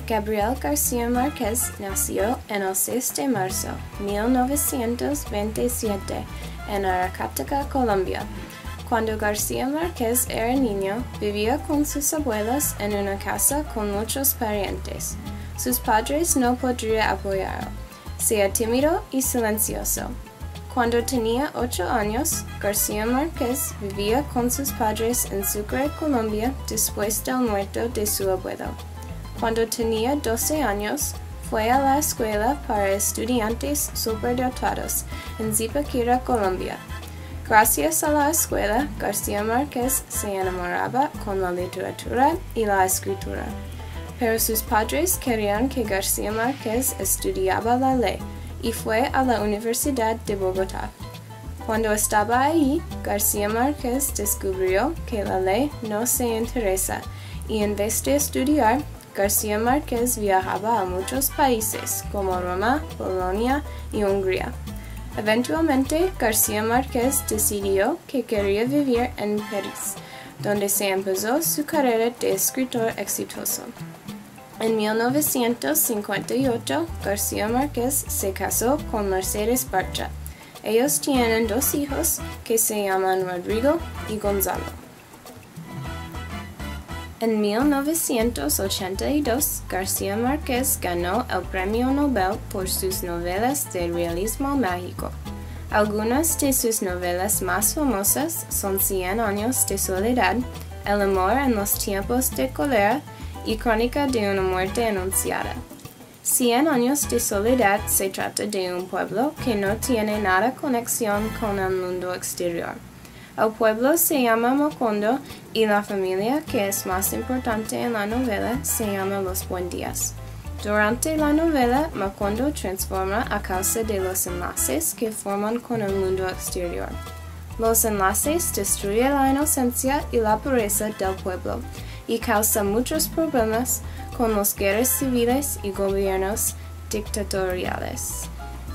Gabriel García Márquez nació en el 6 de marzo de 1927 en Aracataca, Colombia. Cuando García Márquez era niño, vivía con sus abuelos en una casa con muchos parientes. Sus padres no podrían apoyarlo. Sea tímido y silencioso. Cuando tenía 8 años, García Márquez vivía con sus padres en Sucre, Colombia, después del muerte de su abuelo. Cuando tenía 12 años, fue a la escuela para estudiantes superdotados en Zipaquirá, Colombia. Gracias a la escuela, García Márquez se enamoraba con la literatura y la escritura. Pero sus padres querían que García Márquez estudiaba la ley y fue a la Universidad de Bogotá. Cuando estaba ahí, García Márquez descubrió que la ley no se interesa y en vez de estudiar, García Márquez viajaba a muchos países como Roma, Polonia y Hungría. Eventualmente, García Márquez decidió que quería vivir en París, donde se empezó su carrera de escritor exitoso. En 1958, García Márquez se casó con Mercedes Bartra. Ellos tienen 2 hijos que se llaman Rodrigo y Gonzalo. En 1982, García Márquez ganó el Premio Nobel por sus novelas de realismo mágico. Algunas de sus novelas más famosas son 100 años de soledad, El amor en los tiempos de cólera y Crónica de una muerte anunciada. 100 años de soledad se trata de un pueblo que no tiene nada conexión con el mundo exterior. El pueblo se llama Macondo y la familia que es más importante en la novela se llama Los Buendías. Durante la novela, Macondo transforma a causa de los enlaces que forman con el mundo exterior. Los enlaces destruyen la inocencia y la pureza del pueblo y causa muchos problemas con las guerras civiles y gobiernos dictatoriales.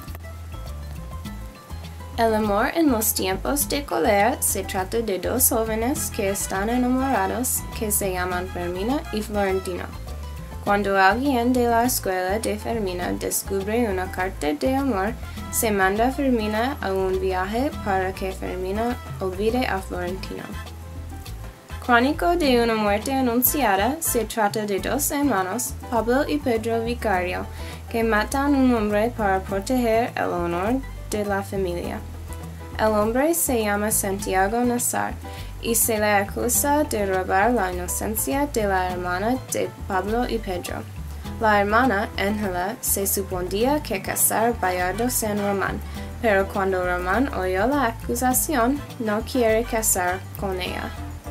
El amor en los tiempos de cólera se trata de 2 jóvenes que están enamorados que se llaman Fermina y Florentino. Cuando alguien de la escuela de Fermina descubre una carta de amor, se manda a Fermina a un viaje para que Fermina olvide a Florentino. Crónica de una muerte anunciada se trata de 2 hermanos, Pablo y Pedro Vicario, que matan a un hombre para proteger el honor de la familia. El hombre se llama Santiago Nazar y se le acusa de robar la inocencia de la hermana de Pablo y Pedro. La hermana, Ángela, se suponía que casar Bayardo San Román, pero cuando Román oyó la acusación, no quiere casar con ella.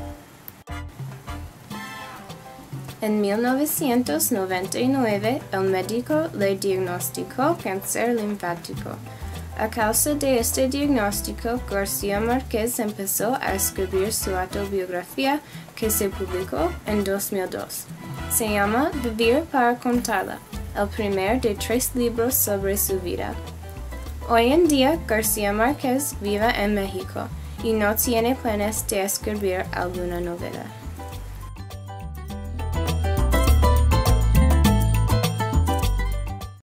En 1999, el médico le diagnosticó cáncer linfático. A causa de este diagnóstico, García Márquez empezó a escribir su autobiografía que se publicó en 2002. Se llama Vivir para contarla, el primer de 3 libros sobre su vida. Hoy en día, García Márquez vive en México y no tiene planes de escribir alguna novela.